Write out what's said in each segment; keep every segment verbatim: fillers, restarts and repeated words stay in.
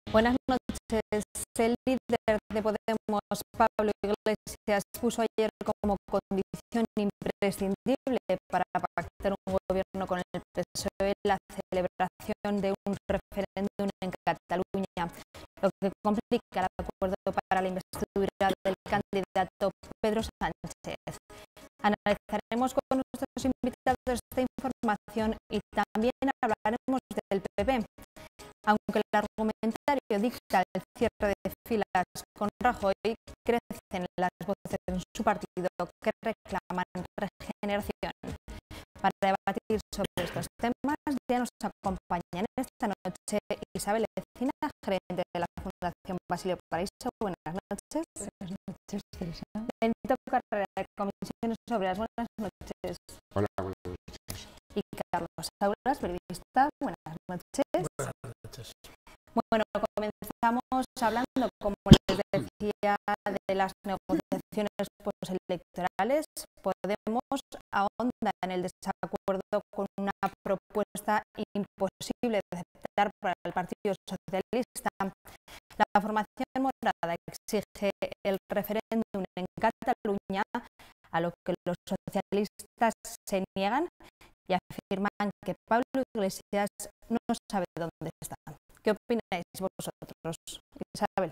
Buenas noches. El líder de Podemos, Pablo Iglesias, puso ayer como condición imprescindible para pactar un gobierno con el P S O E la celebración de un referéndum en Cataluña, lo que complica el acuerdo para la investidura del candidato Pedro Sánchez. Analizaremos con nuestros invitados esta información y también hablaremos del P P. Aunque el argumentario dicta el cierre de filas con Rajoy, crecen las voces en su partido que reclaman regeneración. Para debatir sobre estos temas ya nos acompañan esta noche Isabel Ecina, gerente de la Fundación Basilio Paraíso. Buenas noches. Buenas noches, Teresa. Benito Carrera, de Comisiones Obreras. Buenas noches. Hola, buenas noches. Y Carlos Aulas, periodista. Buenas noches. Buenas noches. Bueno, comenzamos hablando, como les decía, de las negociaciones postelectorales. Podemos ahonda en el desacuerdo con una propuesta imposible de aceptar para el Partido Socialista. La formación morada exige el referéndum en Cataluña, a lo que los socialistas se niegan y afirman que Pablo Iglesias no sabe dónde está. ¿Qué opináis vosotros, Isabel?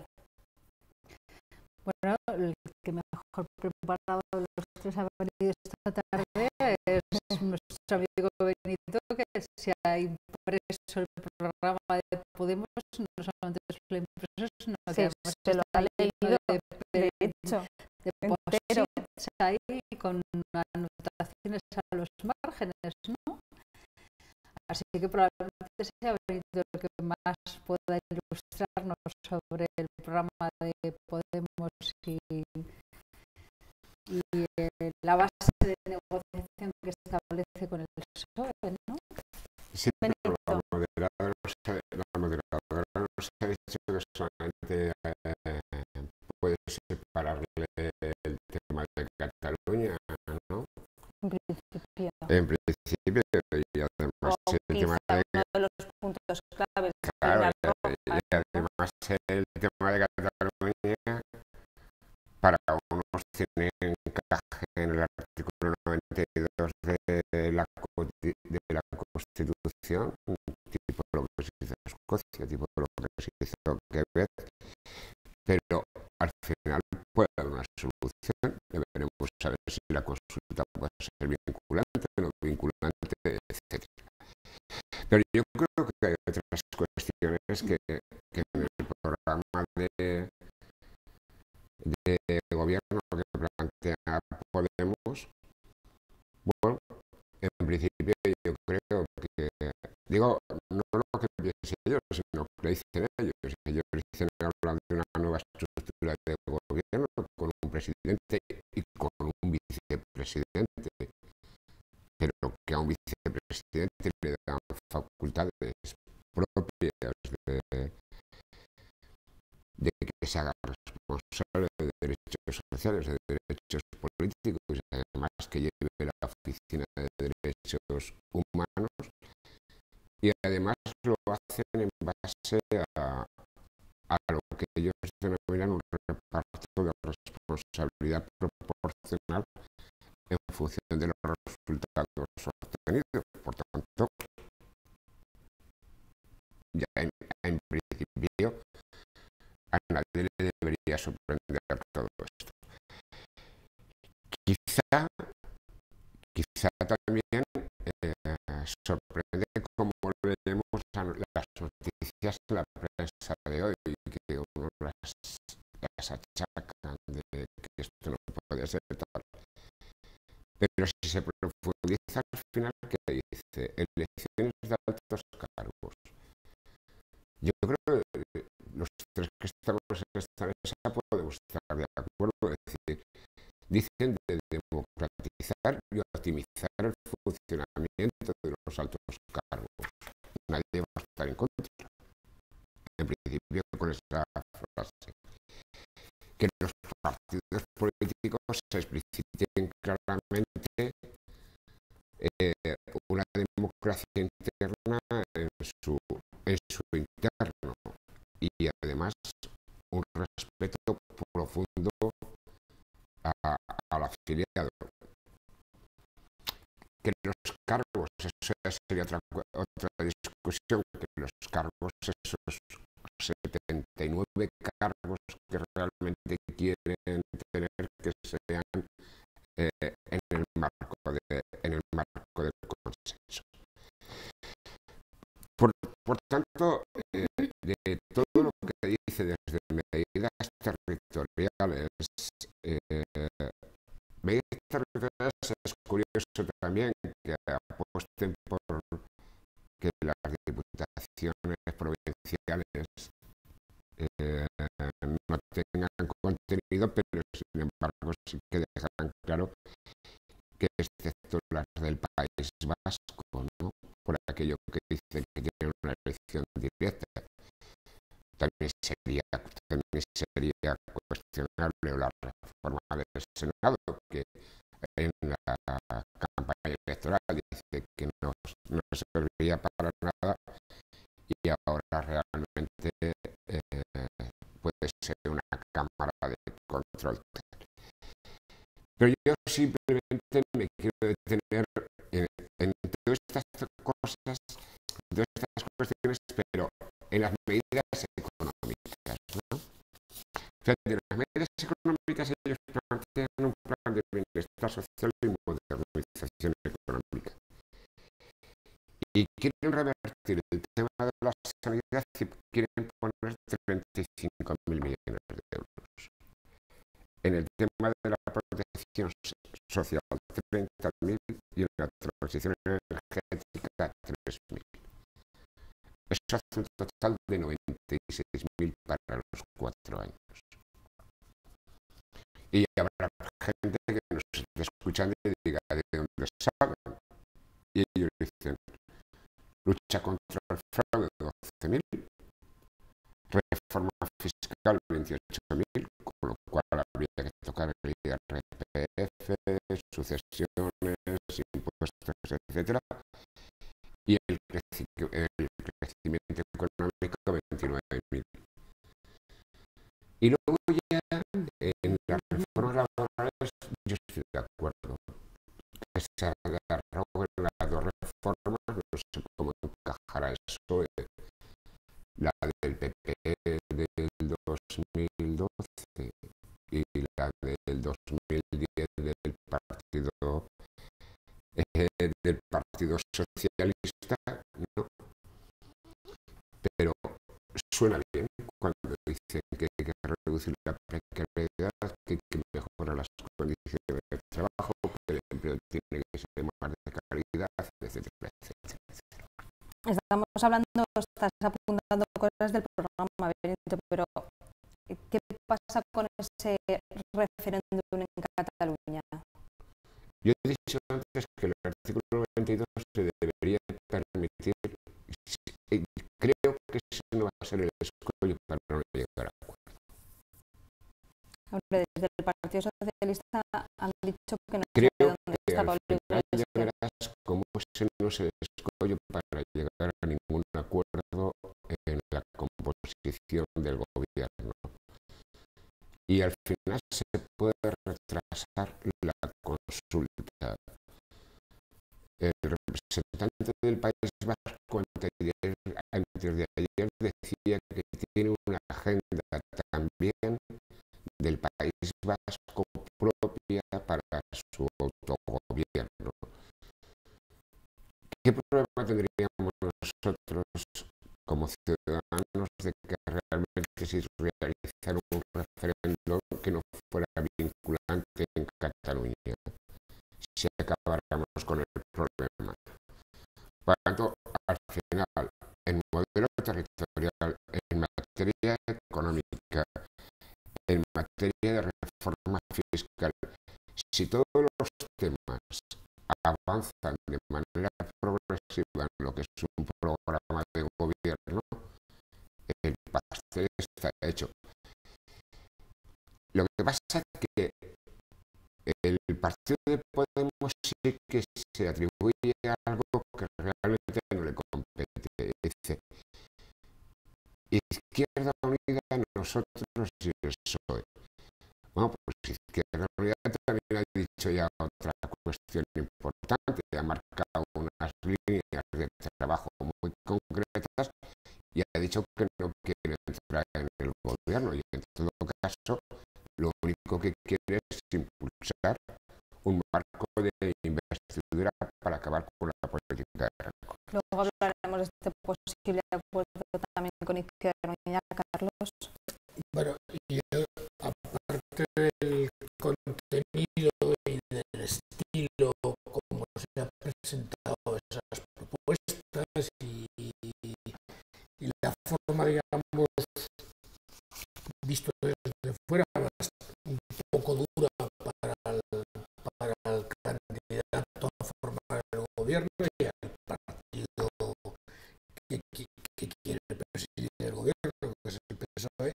Bueno, el que mejor preparado de los tres ha venido esta tarde es nuestro amigo Benito, que se ha impreso el programa de Podemos, no solamente lo ha impreso, sino que sí, además se lo ha leído, de, de, de hecho, de post-its ahí con anotaciones a los márgenes, ¿no? Así que probablemente sea Benito el que más pueda ilustrarnos sobre el programa de Podemos y, y eh, la base de negociación que establece con el P S O E, ¿no? Sí, pero la moderadora, la moderadora nos ha dicho que solamente eh, puede separarle el tema de Cataluña, ¿no? En principio. En principio, y además O el tema de, uno de los puntos claves. claro, y además el tema de Cataluña para unos tiene encaje en el artículo noventa y dos de la, de la Constitución, tipo lo que se hizo en Escocia, tipo lo que se hizo en Quebec, pero al final puede haber una solución. Deberemos saber si la consulta puede ser vinculante o no vinculante, etcétera. Pero yo creo que hay otras cuestiones que, que en el programa de, de gobierno que plantea Podemos, bueno, en principio yo creo que, digo, no lo que piensen ellos, sino que lo dicen ellos. Ellos dicen que hablan de una nueva estructura de gobierno con un presidente y con un vicepresidente, pero que a un vicepresidente le dan facultades propias de, de que se haga responsable de derechos sociales, de derechos políticos, y además que lleve la Oficina de Derechos Humanos, y además lo hacen en base a, a lo que ellos denominan un reparto de responsabilidad proporcional en función de los resultados obtenidos. Por tanto, ya en, en principio a nadie le debería sorprender todo esto. Quizá, quizá también eh, sorprende cómo leemos las noticias en la prensa de hoy, que uno las, las achacan de que esto no puede ser tal. Pero si se profundiza al final, ¿qué dice? Elecciones de altos cargos. Yo creo que los tres que estamos en esta mesa podemos estar de acuerdo. Es decir, dicen de democratizar y optimizar el funcionamiento de los altos cargos. Nadie va a estar en contra. En principio, con esa frase. Que los partidos políticos se expliciten claramente eh, una democracia interna en su, en su interno, y sería otra, otra discusión, que los cargos, esos setenta y nueve cargos que realmente quieren tener, que sean eh, en el marco de, en el marco del consenso. Por, por tanto, eh, de todo lo que dice desde medidas territoriales, eh, medidas territoriales es curioso también que apuesten por que las diputaciones provinciales eh, no tengan contenido, pero sin embargo sí que dejan claro que excepto las del País Vasco, ¿no? Por aquello que dicen que tienen una elección directa, también sería, también sería cuestionable la reforma del Senado, que en la campaña electoral dice que no, no serviría para nada y ahora realmente eh, puede ser una cámara de control. Pero yo simplemente me quiero detener en, en todas estas cosas, en todas estas cuestiones, pero en las medidas económicas, ¿no? Fíjate, en las medidas económicas ellos plantean un plan de bienestar social y modernización económica. Y quieren revertir el tema de la sanidad y quieren poner treinta y cinco mil millones de euros. En el tema de la protección social, treinta mil, y en la transición energética, tres mil. Eso hace un total de noventa y seis mil para los cuatro años. Y habrá gente que nos esté escuchando y diga de dónde saben. Y ellos dicen, lucha contra el fraude, doce mil, reforma fiscal, veintiocho mil, con lo cual habría que tocar el I R P F, sucesiones, impuestos, etcétera. Y el, creci el crecimiento económico, veintinueve mil. Y luego ya en las reformas laborales, yo estoy de acuerdo. Que se agarró en las dos reformas, no sé cómo encajará eso. Eh, la del P P del dos mil doce y la del dos mil diez del Partido, eh, del Partido Socialista, ¿no? Pero suena bien cuando dicen que hay que reducir la precariedad, que hay que mejorar las condiciones de trabajo, que el empleo tiene que ser más de calidad, etcétera, etcétera. Estamos hablando, estás apuntando cosas del programa, Benito, pero ¿qué pasa con ese referéndum en Cataluña? Yo he dicho antes que el artículo noventa y dos se debería permitir, creo que ese no va a ser el escollo para no llegar a acuerdo. Hombre, desde el Partido Socialista han dicho que no creo sabe dónde que está al Pablo final ya Iglesias. verás cómo ese no es el escollo para llegar a ningún acuerdo en la composición del gobierno. Y al final se puede retrasar la consulta. El representante del País Vasco antes de ayer, antes de ayer decía que tiene una agenda también del País Vasco propia para su autogobierno. ¿Qué problema tendríamos nosotros como ciudadanos de que realmente se realizara un referéndum que no fuera vinculante en Cataluña? Si acabáramos con el problema. Por tanto, al final, el modelo territorial en materia económica, en materia de reforma fiscal, si todos los temas avanzan de manera progresiva en lo que es un programa de gobierno, el pastel está hecho. Lo que pasa es que el partido de Podemos sí que se atribuye a algo que realmente no le compete. Dice, Izquierda Unida, nosotros y el P S O E. Bueno, pues Izquierda Unida también ha dicho ya otra cuestión importante, ha marcado unas líneas de trabajo muy concretas y ha dicho que no quiere entrar en el gobierno y en todo caso lo único que quiere es impulsar un marco de investidura para acabar con la política de rencor. Luego hablaremos de este posible acuerdo también con Izquierda Unida, Carlos. Bueno, y yo, aparte del contenido y del estilo, como se ha presentado esas propuestas y, y la forma, digamos, visto desde fuera, un poco dura para el, para el candidato a formar el gobierno y al partido que, que, que quiere presidir el gobierno, que es el P S O E.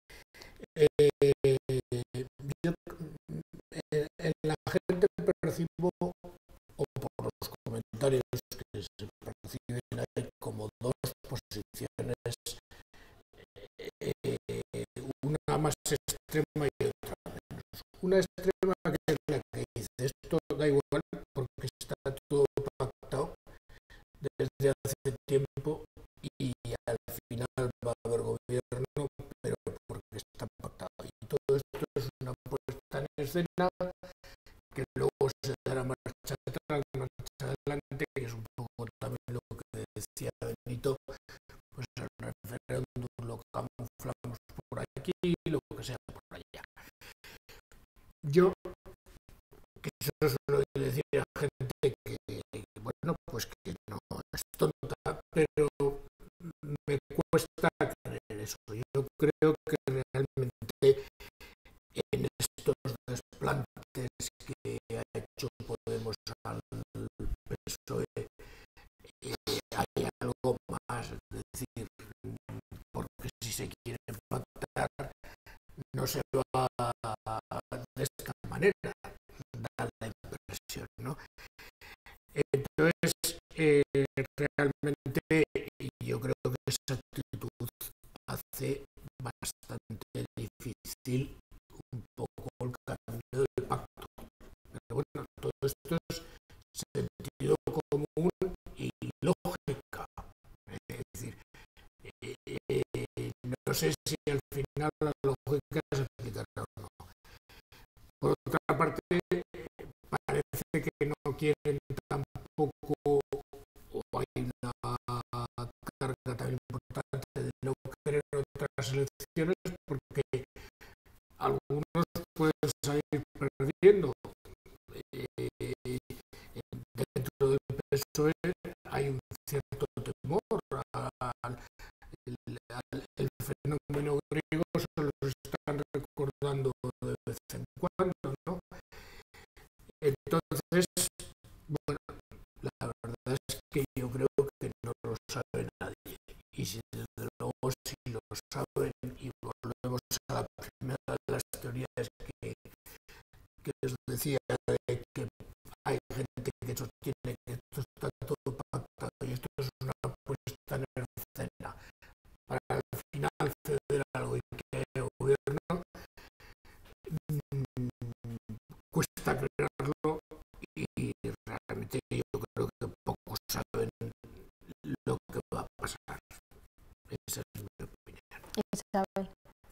Eh, yo eh, en la gente percibo, o por los comentarios que se perciben ahí, como dos posiciones, eh, una más extrema y otra menos. Una extrema que es la que dice esto da igual porque está todo pactado desde hace tiempo y al final va a haber gobierno, pero porque está pactado. Y todo esto es una puesta en escena que luego se dará marcha atrás, marcha adelante, que es un poco también lo que decía Benito, pues el referéndum lo camuflamos por aquí y lo que sea por allá. Yo, que eso es lo que decía gente que, que, bueno, pues que no es tonta, pero me cuesta creer eso. Yo creo que realmente en estos desplantes que ha hecho Podemos al P S O E eh, hay algo más, es decir, porque si se quiere pactar no se va de esta manera, da la impresión, ¿no? Entonces, eh, realmente yo creo que esa actitud hace bastante difícil un poco el camino del pacto. Pero bueno, todo esto es sentido común y lógica. Es decir, eh, eh, no sé si al final la lógica se aplicará o no. Por otra parte, parece que no quieren tampoco, o hay una carga tan importante de no querer otras elecciones porque algunos pueden salir perdiendo. Eh, dentro del P S O E hay un cierto temor al el fenómeno griego, se lo están recordando de vez en cuando, ¿no? Entonces, bueno, la verdad es que yo creo que no lo sabe nadie. Y si desde luego si lo saben, y volvemos a la primera de las teorías que, que les decía, de que hay gente que sostiene que esto está todo pactado y esto es una puesta en escena para al final ceder algo y que haya gobierno, mmm, cuesta creerlo y realmente yo creo que pocos saben lo que va a pasar. Esa es mi opinión. Isabel.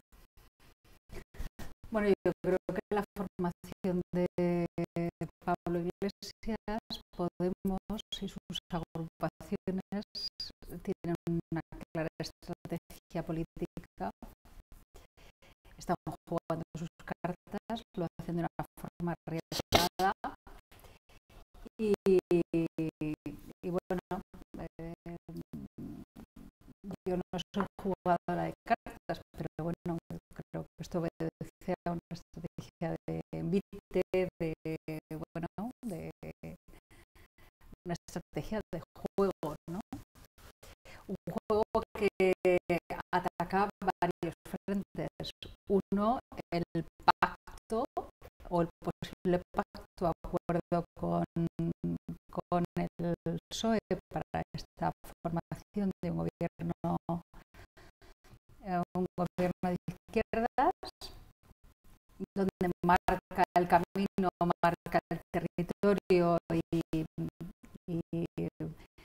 Bueno, yo creo que la formación de Pablo Iglesias, Podemos y sus agrupaciones tienen una clara estrategia política. Están jugando sus cartas, lo hacen de una forma arriesgada y, y bueno, eh, yo no soy jugadora de cartas, pero bueno, creo que esto obedece a una estrategia de envite, de, bueno, de una estrategia de juego, ¿no? Un juego que ataca varios frentes. Uno, el pacto o el posible pacto, acuerdo con, con el P S O E para esta formación de un gobierno, un gobierno de izquierdas, donde marca el camino, marca el territorio y, y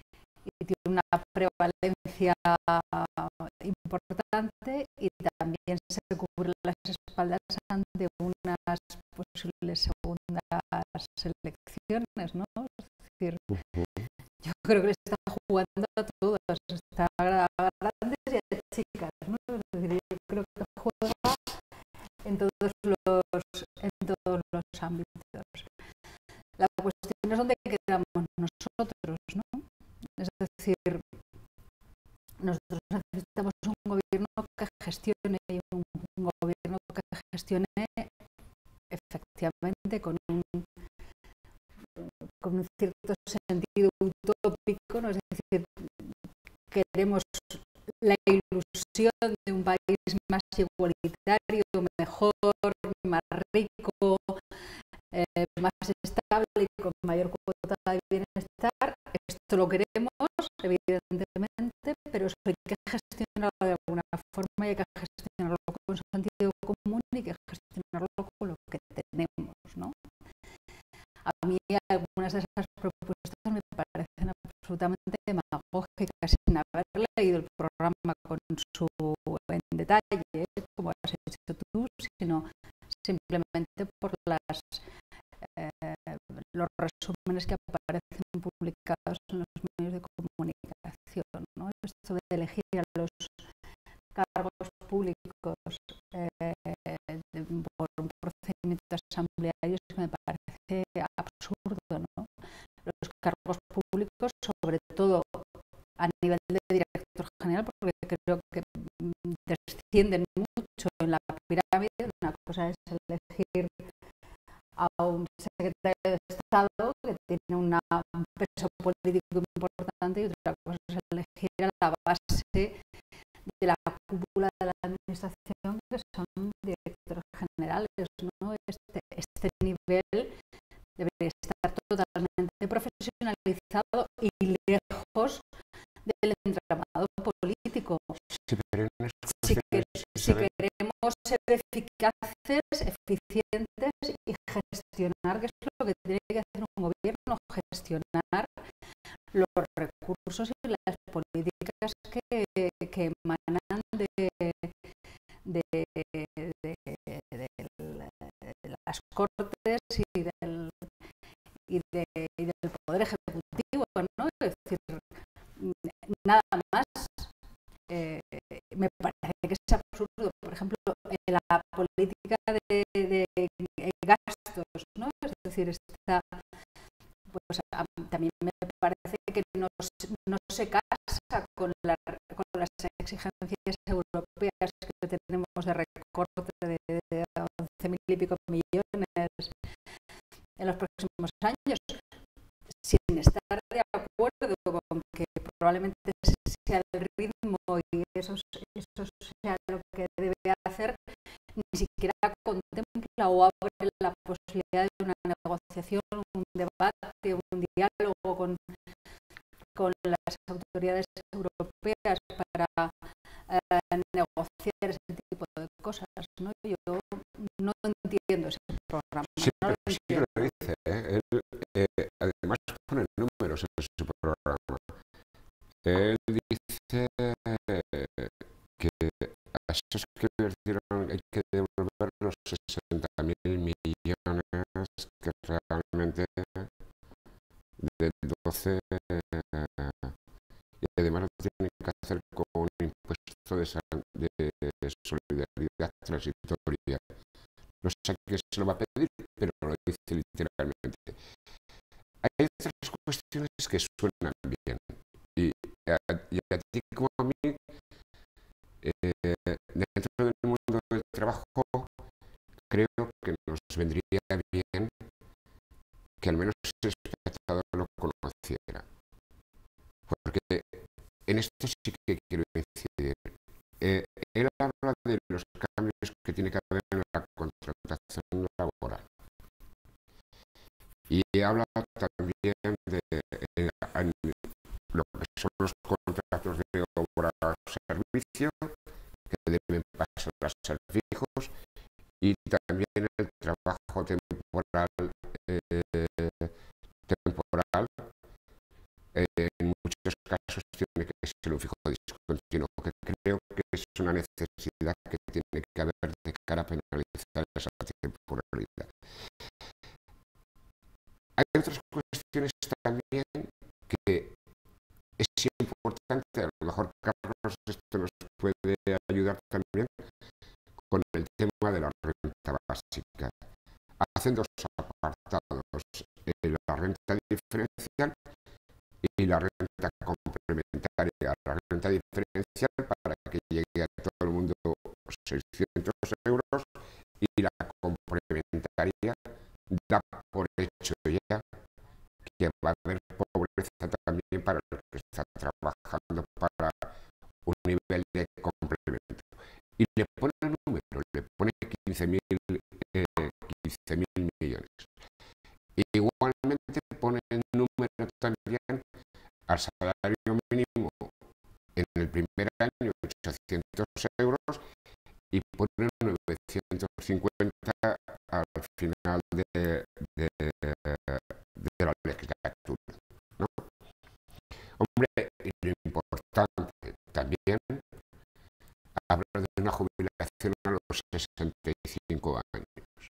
importante y también se cubre las espaldas ante unas posibles segundas elecciones, ¿no? Es decir, yo creo que le está jugando a todos, está a grandes y a chicas, ¿no? Es decir, yo creo que juega en todos los, en todos los ámbitos. La cuestión es dónde quedamos nosotros, ¿no? Es decir, nosotros necesitamos un gobierno que gestione y un, un gobierno que gestione efectivamente con un, con un cierto sentido utópico, ¿no? Es decir, queremos la ilusión de un país más igualitario, mejor, más rico, eh, más estable y con mayor cuota de bienestar. Esto lo queremos, evidentemente, pero eso hay que gestionarlo de alguna forma y hay que gestionarlo con sentido común y hay que gestionarlo con lo que tenemos, ¿no? A mí algunas de esas propuestas me parecen absolutamente demagógicas sin haber leído el programa con su en detalle, como has hecho tú, sino simplemente por las eh, los resúmenes que aparecen publicados en los medios de comunicación, ¿no? Esto de elegir a los cargos públicos eh, por un procedimiento asambleario que me parece absurdo, ¿no? Los cargos públicos, sobre todo a nivel de director general, porque creo que descienden mucho en la pirámide. Una cosa es elegir a un secretario de Estado que tiene una, un peso político importante y otra cosa es elegir a la base de la cúpula de la administración, que son directores generales, ¿no? Este, este nivel debería estar totalmente profesionalizado y lejos del entramado político. Sí, pero en si, que, si queremos ser eficaces, eficientes y gestionar, que es lo que tiene que hacer un gobierno, gestionar los recursos y las políticas que, que emanan de, de, de, de, de las Cortes y del, y, de, y del Poder Ejecutivo, ¿no? Es decir, nada más. Eh, me parece que es absurdo, por ejemplo, en la política de, de, de gastos, ¿no? Es decir, esta, pues, a, también me parece que no, no se casa con, la, con las exigencias europeas que tenemos de recorte de, de once mil y pico millones en los próximos años, sin estar de acuerdo con que probablemente sea el ritmo y eso, eso sea lo que debe hacer, ni siquiera contempla o abre la posibilidad de una negociación, un debate, un diálogo con, con las autoridades europeas para eh, negociar ese tipo de cosas, ¿no? Yo no entiendo ese programa. Sí, no pero lo sí que lo dice, ¿eh? Él, eh, además pone números en su programa. Él dice que a esos que invirtieron hay que devolver los sesenta mil millones que realmente del doce, y además lo tienen que hacer con un impuesto de, de solidaridad transitoria. No sé qué se lo va a pedir, pero lo dice literalmente. Hay otras cuestiones que suenan bien. Y a, y a ti como a mí, eh, dentro del mundo del trabajo, creo que nos vendría bien que al menos el espectador lo conociera. Porque en esto sí que quiero incidir. Eh, él habla de los cambios que tiene que haber en la contratación laboral. Y habla también de eh, en lo que son los contratos de obra-servicio, que deben pasar a ser fijos, y también el trabajo temporal, eh, temporal eh, en muchos casos tiene que ser un fijo es una necesidad que tiene que haber de cara a penalizar esa temporalidad. Hay otras cuestiones también que es importante, a lo mejor Carlos esto nos puede ayudar también con el tema de la renta básica. Hacen dos apartados, eh, la renta diferencial y la renta complementaria. La renta diferencial para que llegue a todo el mundo seiscientos euros y la complementaria da por hecho ya que va a haber pobreza también para el que está trabajando para un nivel de complemento. Y le pone el número, le pone quince mil millones. Igualmente pone el número también al salario mínimo en el primer año ochocientos euros y pone novecientos cincuenta al final de, de, de la legislatura, ¿no? Hombre, y lo importante también habla de una jubilación a los sesenta y cinco años.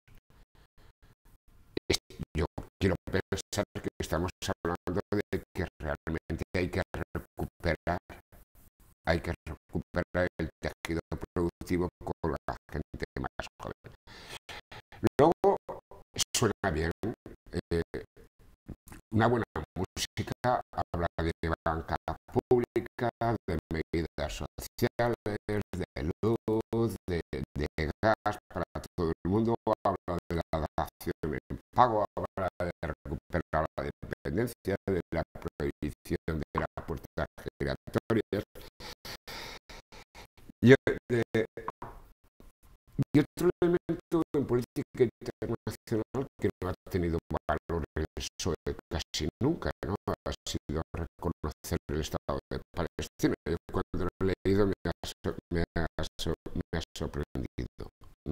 Yo quiero pensar que estamos hablando de que realmente hay que recuperar, hay que recuperar el tejido productivo con la gente más joven. Luego suena bien, eh, una buena música, habla de banca pública, de medidas sociales, de luz, de, de gas para todo el mundo, habla de la dación en pago, habla de recuperar la dependencia, de la prohibición de las puertas giratorias. Y, eh, y otro elemento en política internacional que no ha tenido valor en el P S O E casi nunca, ¿no? Ha sido reconocer el Estado de Palestina. Yo cuando lo he leído me ha, me ha, me ha sorprendido, ¿no?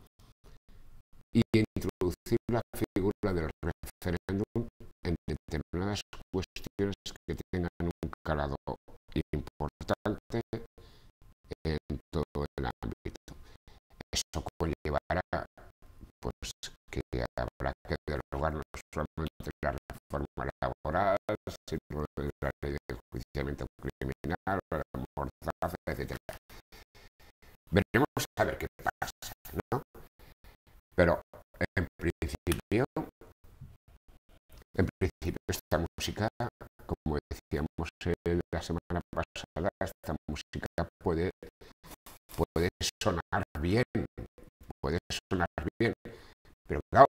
Y introducir la figura del referéndum en determinadas cuestiones que tengan un calado importante en todo el ámbito. Eso conllevará pues, que habrá que derogar no solamente la reforma laboral, sino la ley de enjuiciamiento criminal, la mordaza, etcétera. Veremos a ver qué pasa, ¿no? Pero en principio, en principio esta música, como decíamos eh, la semana pasada, esta música puede, puede sonar bien, puede sonar bien, pero claro,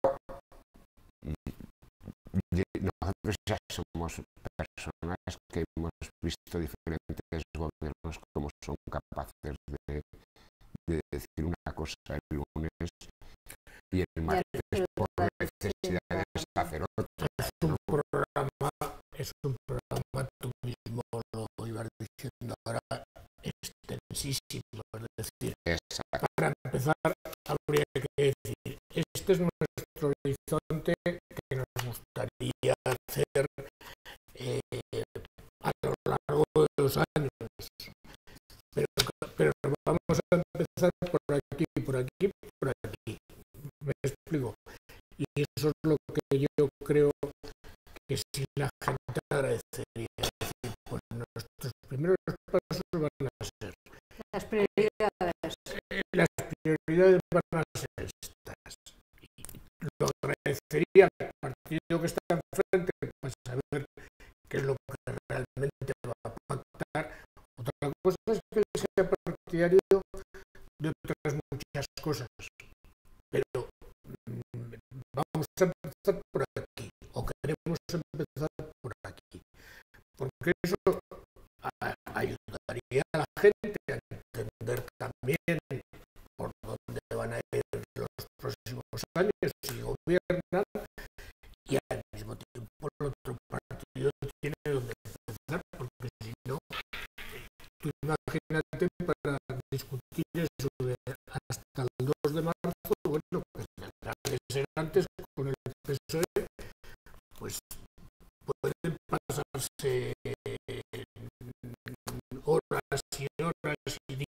nosotros ya somos personas que hemos visto diferentes gobiernos como son capaces de, de decir una cosa el lunes y el martes por necesidad de hacer otra. Es un programa, es un programa, tú mismo lo ibas diciendo ahora, extensísimo, es decir, exacto. Para empezar habría que decir, este es nuestro horizonte que nos gustaría hacer eh, a lo largo de los años, pero, pero vamos a empezar por aquí, por aquí, por aquí, me explico, y eso es lo que yo creo que si la gente agradecería, es decir, pues nuestros primeros pasos van a ser las prioridades, eh, las prioridades van a ser estas, y lo agradecería al partido que está enfrente para saber qué es lo que realmente va a pactar. Otra cosa es que sea partidario de otras muchas cosas, pero mmm, vamos a empezar por aquí, o queremos empezar por aquí, porque eso a, ayudaría a la gente a entender también por dónde van a ir los próximos años si gobiernan, y al mismo tiempo el otro partido tiene donde empezar, porque si no, tú imagínate para discutir eso de hasta el dos de marzo, bueno, pues tendrá que ser antes con el P S O E, pues pueden pasarse horas y horas y días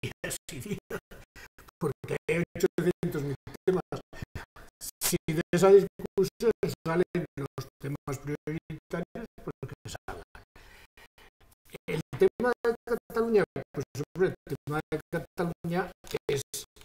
ideas, porque hay ochocientos mil temas. Si de esa discusión salen los temas prioritarios, pues que salgan. El tema de Cataluña, pues sobre el tema de Cataluña es,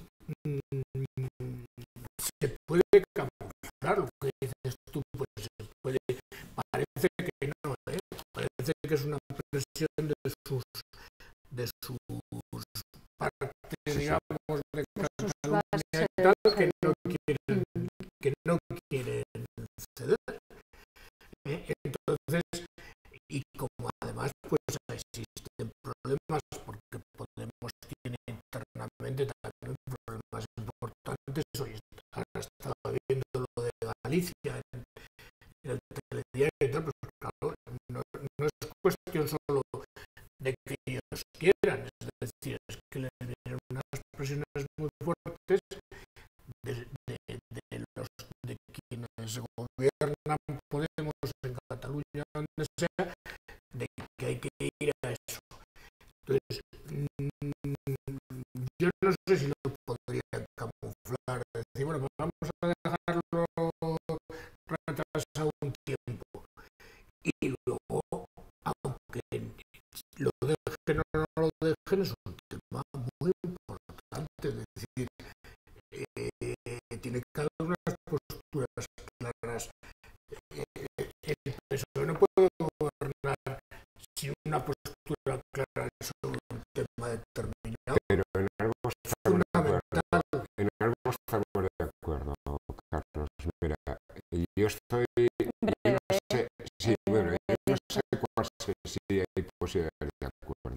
mmm, se puede camuflar, lo que dices tú, pues se puede, parece que no, ¿eh? Parece que es una presión de sus, de sus partes, digamos, de Cataluña y tal, que no quieren, que no quieren ceder. ¿Eh? Entonces, y como además pues existen problemas, porque Podemos tiene internamente también problemas importantes. Hoy ahora estaba viendo lo de Galicia en, en el telediario y tal, pues claro, no, no es cuestión solo de que ellos quieran, es decir, es que les vienen unas presiones muy fuertes de, de, de, los, de quienes gobiernan Podemos en Cataluña, donde sea, de que hay que ir a eso. Entonces, yo no sé si lo podría camuflar, decir, bueno, pues vamos a dejarlo retrasado un tiempo. Y luego, aunque lo dejen o no lo dejen, es un tema muy importante. Es decir, eh, tiene que haber unas posturas claras. Eh, el P S O E no puede gobernar sin una postura clara sobre un tema determinado. Pero en algo estamos de acuerdo. En algo estamos de acuerdo, Carlos. Mira, yo estoy, yo no sé, sí, bueno, yo no sé cuál sé, si hay posibilidades de acuerdo.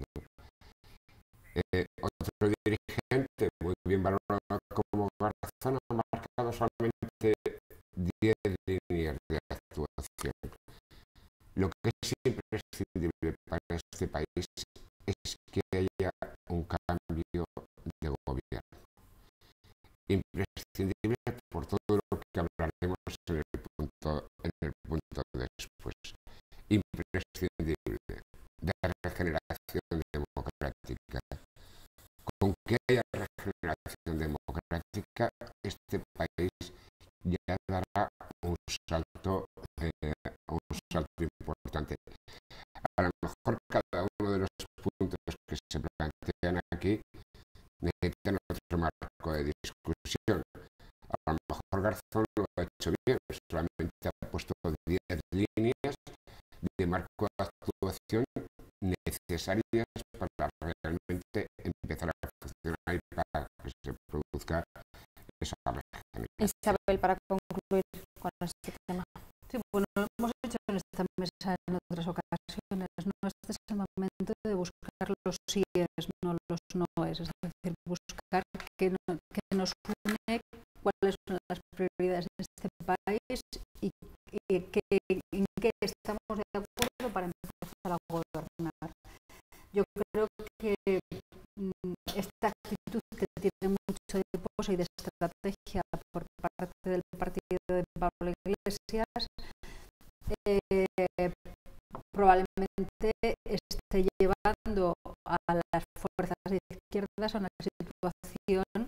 Eh, otro dirigente muy bien valorado como Garzón ha marcado solamente diez líneas de actuación. Lo que es imprescindible para este país es que haya un cambio de gobierno. Imprescindible por todo lo que hablaremos en el punto, en el punto después. Imprescindible de regeneración democrática. Con que haya regeneración democrática, este país ya dará un salto, eh, un salto importante. A lo mejor cada uno de los puntos que se plantean aquí necesitan otro marco de discusión. A lo mejor Garzón lo ha hecho bien, solamente ha puesto diez líneas de marco de actuación necesarias para realmente empezar a funcionar y para que se produzca esa regeneración. Isabel, para concluir con este tema. Sí, bueno, lo hemos hecho en esta mesa en otras ocasiones, ¿no? Este es el momento de buscar los síes, no los noes, es decir, buscar qué no, que nos une, cuáles son las prioridades de este país y, y que, en qué estamos de acuerdo para empezar a gobernar. Yo creo que mm, esta actitud que tiene mucho de pose y de estrategia por parte del partido de Pablo Iglesias eh, probablemente esté llevando a las fuerzas de izquierdas a una situación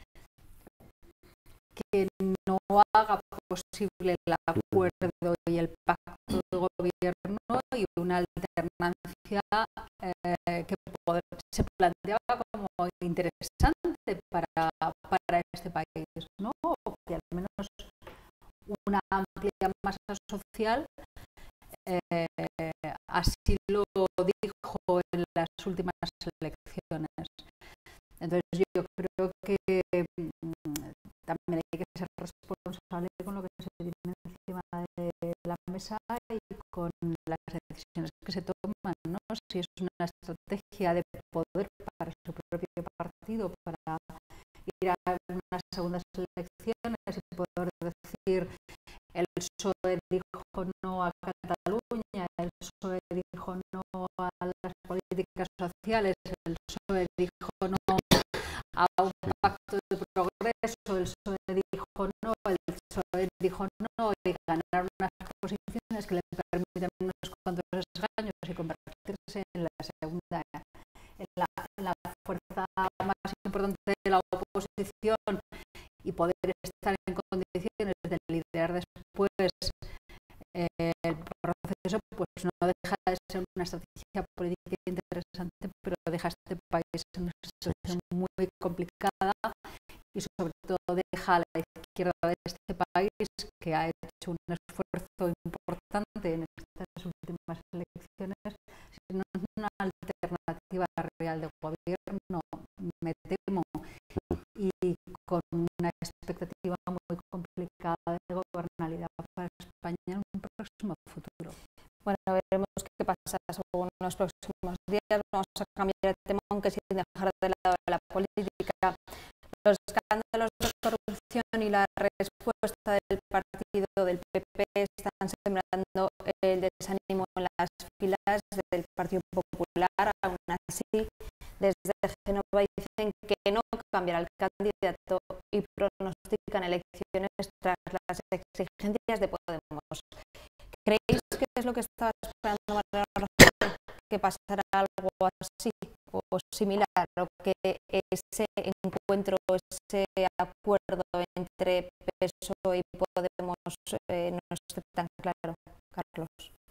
que no haga posible el acuerdo y el pacto de gobierno y una alternancia eh, que poder, se planteaba como interesante para, para este país, ¿no? O que al menos una amplia masa social eh, así lo dijo en las últimas elecciones. Entonces yo creo que mm, también hay que ser responsable con lo que se tiene encima de la mesa y con las decisiones que se toman, ¿no? Si es una estrategia de poder para su propio partido, para ir a unas segundas elecciones y poder decir el P S O E dijo no a Cataluña, el P S O E dijo no a las políticas sociales, el P S O E dijo no a un pacto de progreso, el P S O E dijo no, el P S O E dijo no y ganar unas posiciones que le permiten unos cuantos escaños y convertirse en la segunda, en la, en la fuerza más importante posición y poder estar en condiciones de liderar después eh, el proceso, pues no deja de ser una estrategia política interesante, pero deja a este país en una situación muy complicada y sobre todo deja a la izquierda de este país, que ha hecho un esfuerzo importante en estas últimas elecciones, si no es una alternativa real de gobierno, me temo, y con una expectativa muy complicada de gobernabilidad para España en un próximo futuro. Bueno, veremos qué pasa según los próximos días. Vamos a cambiar de tema, aunque sin dejar de lado la política. Los escándalos de corrupción y la respuesta del partido del P P están sembrando el desánimo en las filas del Partido Popular. Aún así, desde Génova dicen que no cambiará el candidato y pronostican elecciones tras las exigencias de Podemos. ¿Creéis que es lo que estaba esperando Mariano Rajoy, que pasará algo así o similar, o que ese encuentro, ese acuerdo entre P S O E y Podemos eh, no esté tan claro, Carlos?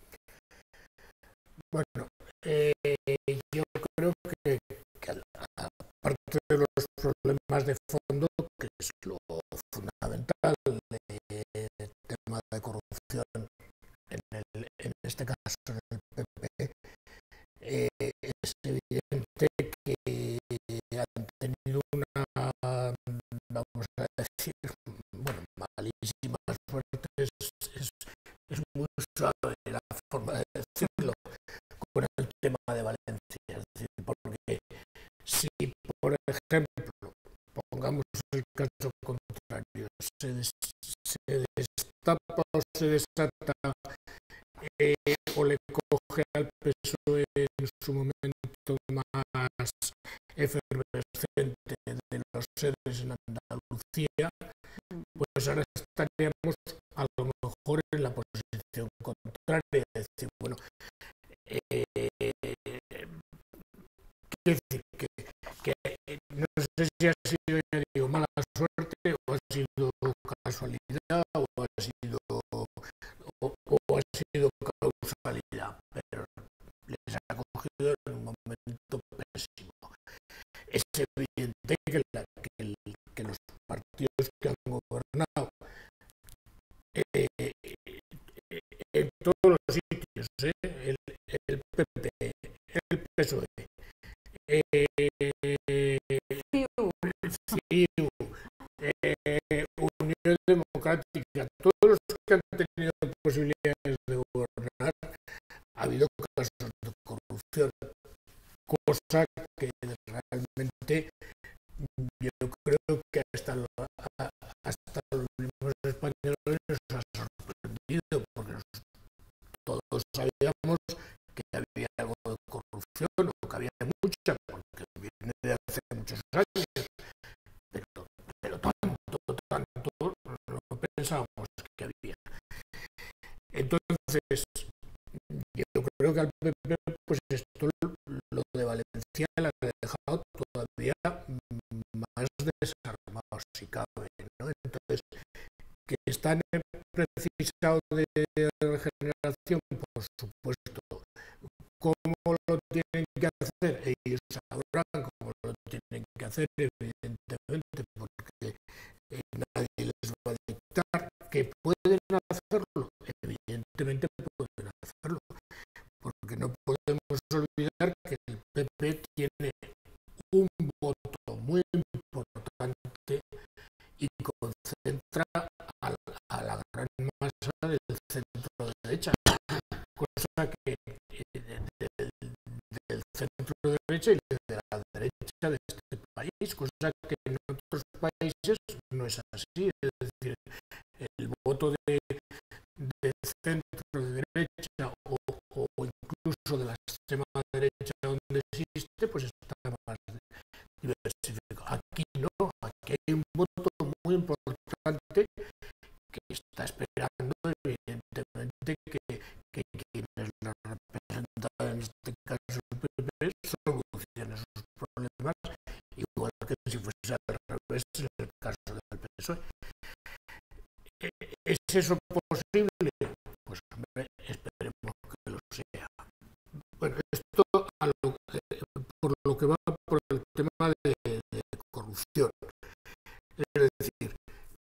Bueno, eh, yo creo que, que aparte de los problemas de fondo, que es lo fundamental, el tema de corrupción en, el, en este caso en el P P, eh, es evidente que han tenido una, vamos a decir, bueno, malísima suerte, es, es, es muy suave la forma de decirlo, con el tema de Valencia. Es decir, porque si, por ejemplo, pongamos el caso contrario, se, des, se destapa o se desata eh, o le coge al P S O E en su momento más efervescente de los sedes en Andalucía, pues ahora estaríamos a lo mejor en la posición contraria, es decir, bueno, eh, quiero decir que, que no sé si ha sido, ya digo, mala suerte o ha sido casualidad o ha sido o, o ha sido causalidad, pero les ha cogido en un momento pésimo. Es evidente que, la, que, el, que los partidos que han gobernado eh, en todos los sitios, eh, el, el P P, el P S O E, eh, C I U, eh, Unión Democrática, todos los que han tenido posibilidades de gobernar, ha habido casos de corrupción, cosa que realmente yo creo que hasta, lo, hasta los mismos españoles nos ha sorprendido, porque todos sabíamos que había algo de corrupción o que había mucha, porque viene de hace muchos años, pero, pero tanto, tanto no pensábamos que había. Entonces, yo creo que al P P, pues esto, lo de Valencia, la ha dejado todavía más desarmados, si cabe, ¿no? Entonces, que están precisados de regeneración, por supuesto. ¿Cómo lo tienen que hacer? Ellos sabrán cómo lo tienen que hacer, evidentemente, porque eh, nadie les va a dictar. ¿Que pueden hacerlo? Evidentemente pueden hacerlo, porque no podemos olvidar que el P P tiene un voto muy importante y concentra a la, a la gran masa del centro derecha, cosa que eh, de, de, del centro derecha y de la derecha de este país, cosa que en otros países no es así. Es decir, el voto de, de centro derecha o, o incluso de la extrema derecha donde existe, pues está más diversificado. Aquí no, aquí hay un voto muy importante que está esperando, evidentemente, que, que quienes lo representan, en este caso el P P, solucionen sus problemas, igual que si fuese al revés. es el caso del P S O E. ¿Es eso posible? Pues hombre, esperemos que lo sea. Bueno, esto a lo, eh, por lo que va por el tema de, de corrupción. Es decir,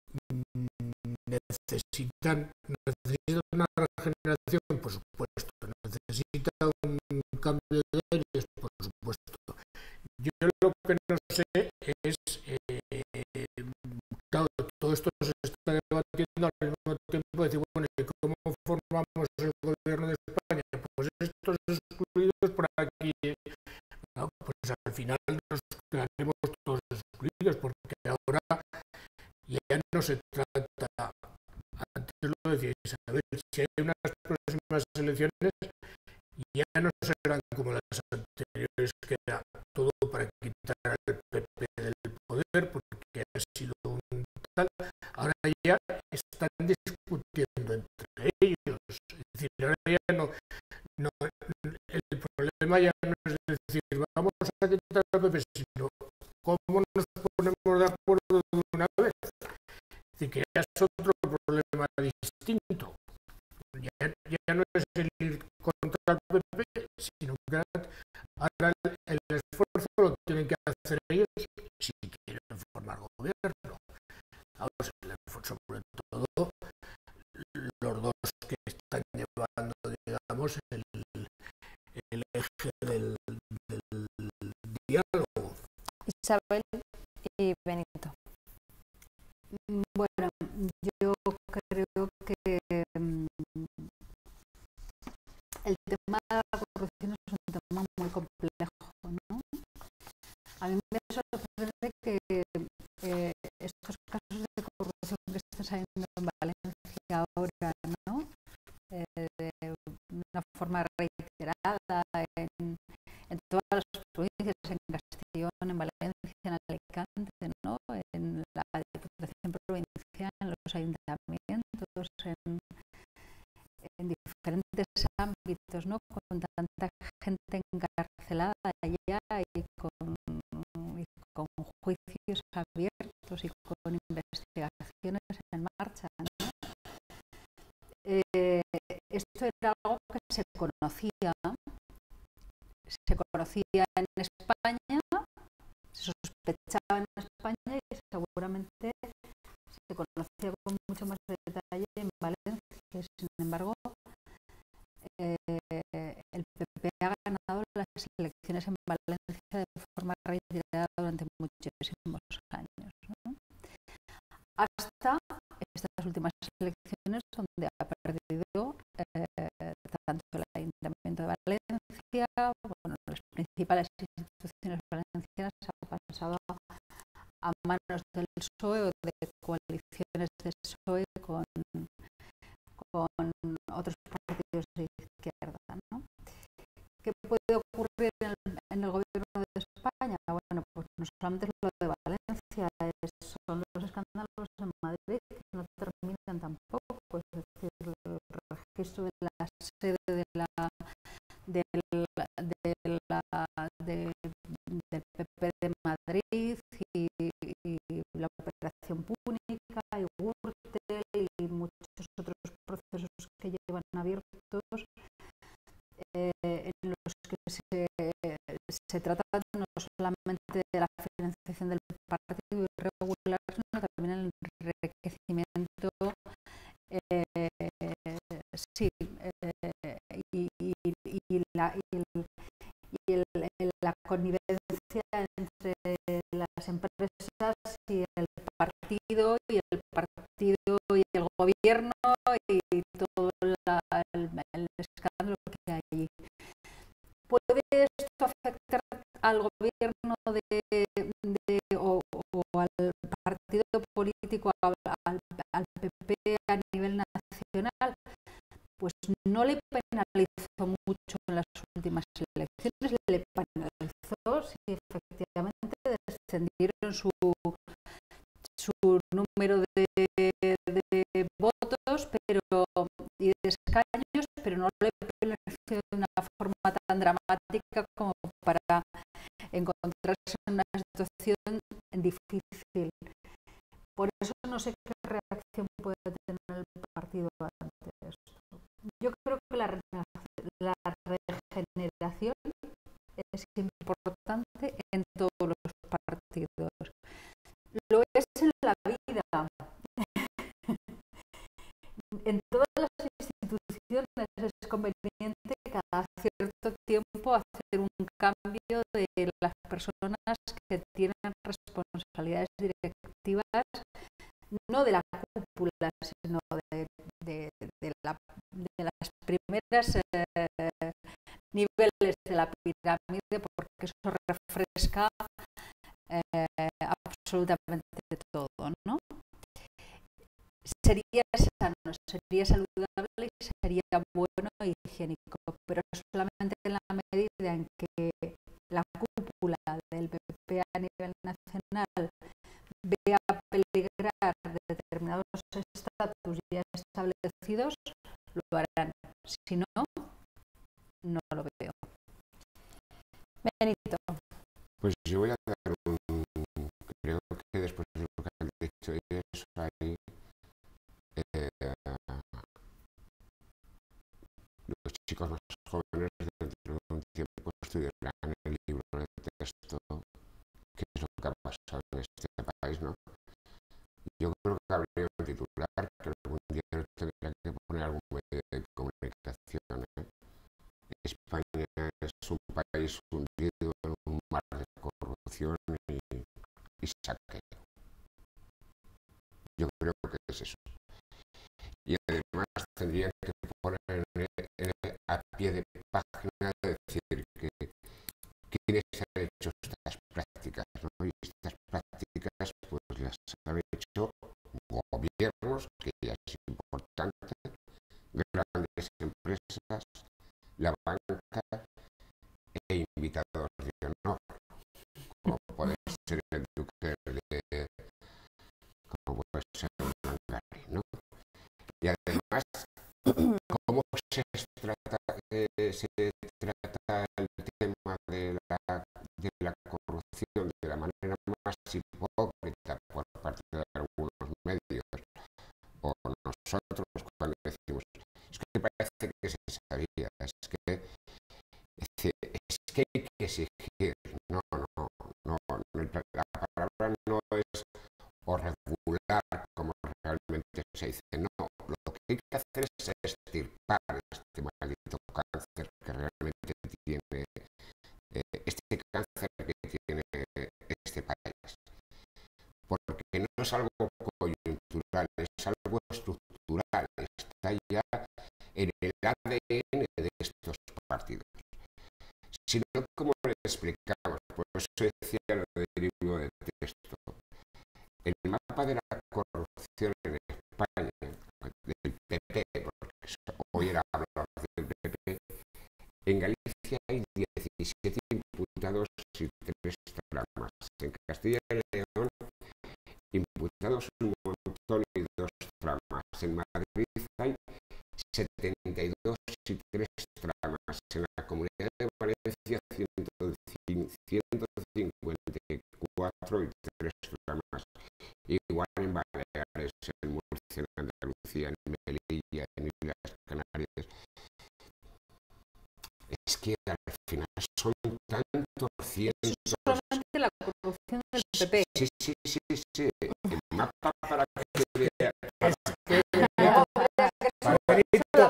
necesitan, necesitan una regeneración, por supuesto, necesita un cambio de aires, por supuesto. Yo lo que no sé es, eh, claro, todo esto se está debatiendo al mismo tiempo, decir, bueno, ¿y cómo formamos el gobierno de España? Pues estos excluidos por aquí, no, pues al final nos quedaremos todos excluidos, porque ahora ya no se trata, antes lo decíais, a ver, si hay unas próximas elecciones, ya no serán como las anteriores, que era todo para quitar al P P del poder, porque ha sido un tal. Ahora ya están discutiendo entre ellos. Es decir, ahora ya no, no el problema ya no es decir, vamos a quitar al P P, sino cómo nos ponemos de acuerdo de una vez. Es decir, que ya es otro problema distinto. Ya, ya no es el ir contra el P P, sino que ahora el, el esfuerzo lo tienen que hacer ellos si quieren formar gobierno. Vamos, el esfuerzo, sobre todo los dos que están llevando, digamos, el, el eje del, del diálogo. Isabel y Benito. Bueno, yo creo que um, el tema de la corrupción es un tema muy complejo, ¿no? A mí me sorprende que eh, estos casos de corrupción que están saliendo en Valencia ahora, ¿no? Eh, de una forma reiterada en, en todas las provincias, en Castellón, en Valencia, en Alicante, ¿no? En la Diputación Provincial, en los ayuntamientos, en, en diferentes ámbitos, ¿no? Con tanta gente encarcelada ya y con, y con juicios abiertos y con investigaciones en marcha, ¿no? Eh, esto era algo que se conocía, se conocía en España, se sospechaba en España y seguramente se conocía con mucho más detalle en Valencia. Sin embargo, eh, el P P ha ganado las elecciones en Valencia de forma reiterada durante muchísimos años, ¿no? Hasta estas últimas elecciones donde ha perdido eh, tanto el Ayuntamiento de Valencia, bueno, las principales instituciones valencianas han pasado a manos del P S O E o de coaliciones del P S O E con, con otros partidos de izquierda, ¿no? ¿Qué puede ocurrir en el, en el gobierno de España? Bueno, pues no solamente lo de Valencia, es, son los escándalos en Madrid que no terminan tampoco, pues, es decir, el registro de la sede de la de la, de la de, del P P de Madrid y, y la operación Púnica y Gürtel y muchos otros procesos que llevan abiertos, eh, en los que se, se trata no solamente de la financiación del partido irregular, sino también el enriquecimiento, eh, sí, eh, y, y, y, la, y, el, y el, la connivencia entre las empresas y el partido y el partido y el gobierno y todo la, el, el escándalo que hay allí. ¿Puede esto afectar al gobierno de, de o, o al partido político, al, al, al P P a nivel nacional? Pues no le penalizó mucho en las últimas elecciones, le penalizó si efectivamente descendieron su, su número de, de votos pero, y de escaños, pero no le penalizó de una forma tan dramática como para encontrarse en una situación difícil. por eso no sé qué reacción puede tener el partido ante esto. Yo creo que la, la regeneración es importante en todos los partidos. Lo es en la vida. En todas las instituciones es conveniente cada cierto tiempo hacer un cambio de las personas que tienen responsabilidades directivas, no de la cúpula, sino de, de, de, la, de las primeras eh, niveles de la pirámide, porque eso refresca eh, absolutamente todo, ¿no? Sería sano, sería saludable y sería bueno y higiénico, pero solamente en la medida en que la cúpula del P P a nivel nacional vea peligrar determinados estatus ya establecidos, lo harán. Si no, no lo veo. Benito. Pues yo voy a dar un... Creo que después de lo que han dicho ellos, hay... Eh, los chicos más jóvenes dentro de un tiempo estudiarán el libro de texto, que es lo que ha pasado en este país, ¿no? Yo creo que habría un titular que algún día tendría que poner algún medio de comunicación, ¿eh? España es un país hundido en un mar de corrupción y, y saqueo. Yo creo que es eso. Y además tendrían que poner en, en, a pie de página decir que quienes han hecho estas prácticas, ¿no? Y estas prácticas pues las han hecho gobiernos, que ya es importante, grandes empresas, la banca e invitados de honor, como puede ser el duque de, como puede ser Mangari, ¿no? Y además, ¿cómo se trata, eh, se trata el tema de la, de la corrupción de la manera más hipócrita por parte de algunos medios o nosotros cuando decimos es que parece que se sabía, es que, es, es que hay que exigir, no, no, no, la palabra no es o regular como realmente se dice, no, lo que hay que hacer es extirpar este maldito cáncer que realmente tiene, eh, este cáncer que tiene este país, porque no es algo coyuntural, es algo estructural, está ya en el A D N de estos partidos. Si no, ¿cómo le explicamos? Por eso decía lo del libro de texto. El mapa de la corrupción en España, del P P, porque hoy era hablar del P P, en Galicia hay diecisiete imputados y tres tramas. En Castilla y León, imputados un montón y dos tramas. En Madrid hay setenta y dos y tres tramas. En la Comunidad de Valencia, ciento cincuenta y cuatro y tres tramas. Igual en Baleares, en Murcia, en Andalucía, en Melilla, en Islas Canarias. Es que al final son tantos cientos. Solamente la corrupción del P P. Sí, sí, sí, sí, sí. El mapa para que vea. Es que Benito,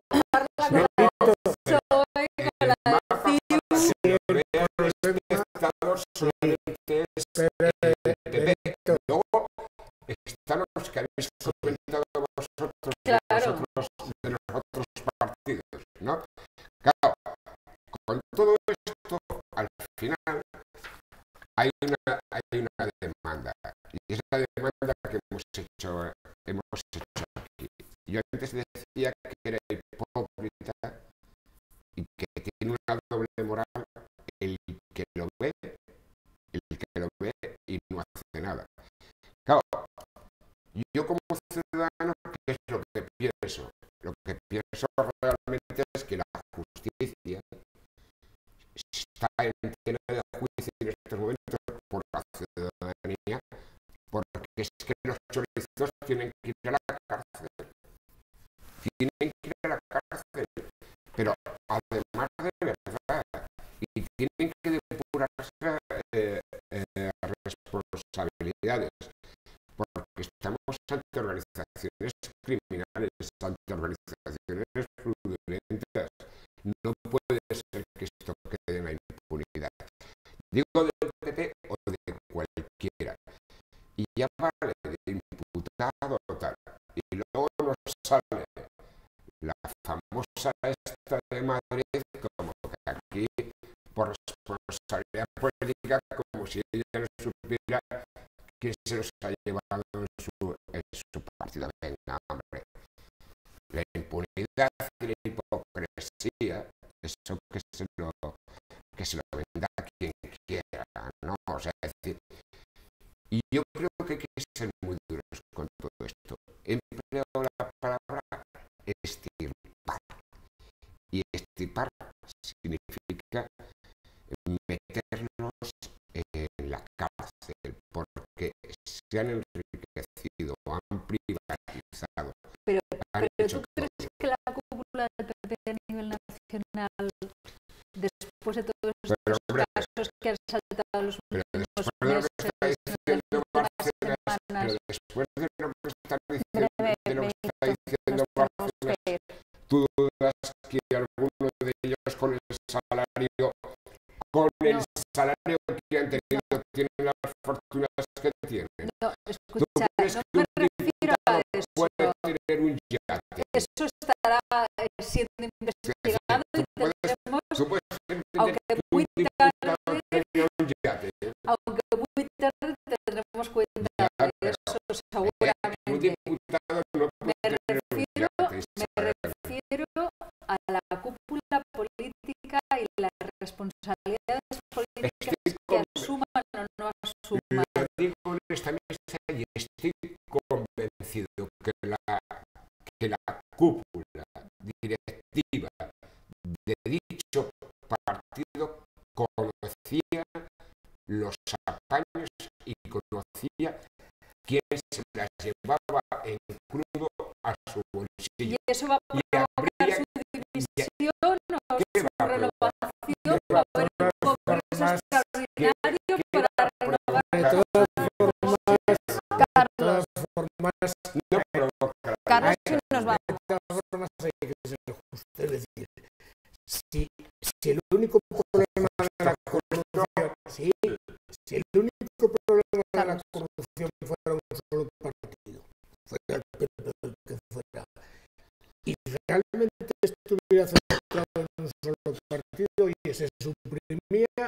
solamente es el P P. Luego están los que habéis comentado vosotros, claro, vosotros de los otros partidos, ¿no? Claro, con todo esto, al final hay una, hay una demanda, y es la demanda que hemos hecho, hemos hecho aquí. Yo antes decía que era hipócrita y que tiene una doble moral el que lo ve, el que lo ve y no hace nada. Claro, yo como ciudadano, ¿qué es lo que pienso? Lo que pienso realmente es que la justicia está en tela de juicio en estos momentos por la ciudadanía, porque es que los chorizos chorizos tienen que ir a la cárcel. Tienen que ir a la cárcel. Pero además de verdad. Y tienen que depurarse eh, eh, responsabilidades. Porque estamos ante organizaciones criminales, ante organizaciones fraudulentas. No puede ser que esto quede en la impunidad. Digo del P P o de cualquiera. Y ya vale de imputado tal. Y luego nos sale la famosa esta de Madrid, como que aquí, por responsabilidad política, como si ella no supiera quién se los ha llevado en su, en su partido. Venga, hombre. La impunidad y la hipocresía, eso que se lo, que se lo venda a quien quiera, ¿no? O sea, es decir, y yo creo que hay que ser muy duros con todo esto. Empleo la palabra extirpar. Y extirpar significa meterlos en la cárcel porque se han enriquecido, han privatizado. Pero, han pero hecho ¿tú crees todo. que la cúpula del P P a nivel nacional, después de todos estos Pero, hombre, casos que han saltado los pero últimos después de lo meses, que está diciendo Bárcenas, semanas, pero después de lo que está diciendo, Breve, de lo que está Benito, diciendo nos tenemos Bárcenas, que ir. tú dudas que alguno de ellos con el salario, con el No. salario que han tenido, tienen las fortunas que tienen. no, ¿Tú escucha, crees no que me un refiero a diputado eso. puede tener un yate? Eso estará eh, siendo investigado y Tú puedes, tendremos, tú puedes entender aunque que un muy diputado tarde, tenga un yate. aunque muy tarde tendremos cuenta Ya, de pero, eso eh, un seguramente. diputado no Me puede tener un refiero, yate. me Isabel. refiero a la cúpula política y las responsabilidades políticas Estoy que con- asuman o no asuman. Lo digo en esta mesa y estoy convencido que la, que la cúpula directiva de dicho partido conocía los apaños y conocía quién se las llevaba en crudo a su Y bolsillo. eso va a Y provocar habría- su división o ¿Qué su va a provocar? renovación. Va a haber un congreso extraordinario para renovar De la todas formas, de Carlos, todas formas, No provoca la Carlos, división. y nos vamos. de todas formas hay que ser justo. Es decir, si, si el único problema de la corrupción, sí, si el único problema de la corrupción fuera un solo partido, fuera el P P el que fuera, y realmente estuviera centrado en un solo partido y se suprimía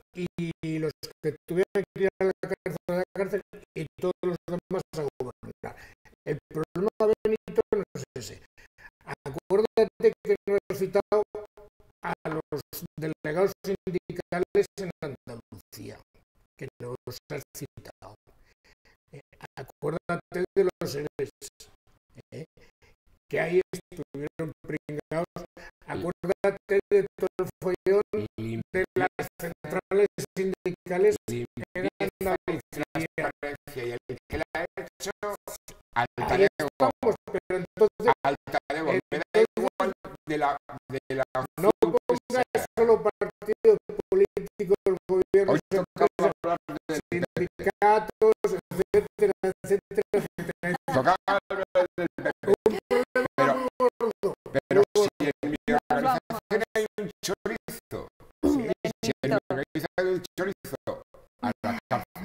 y los que tuvieran que ir a la cárcel, a la cárcel y todos los demás a gobernar. El problema, Benito, no es ese. Acuérdate que no he citado a los delegados sindicales en Andalucía, que no los has citado. Eh, acuérdate de los seres eh, que ahí estuvieron pringados. Acuérdate de todo el follón de las centrales sindicales en Limpieza y Andalucía. transparencia, y el que la ha hecho alta Ahí de estamos, pero entonces alta de me da entonces- igual de la de la no pongas solo partidos políticos, el gobierno, hoy tocaba hablar del P P, sindicatos, etcétera, etcétera, etcétera. tocaba hablar del P P, Un problema muy gordo. pero si en mi organización hay un chorizo, si en mi organización hay un chorizo, a la cárcel.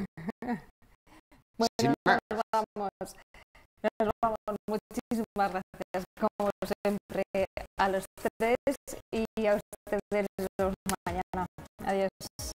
Bueno, Sin más. nos vamos. Nos vamos. Muchísimas gracias, como siempre, a los tres y a ustedes mañana. Adiós.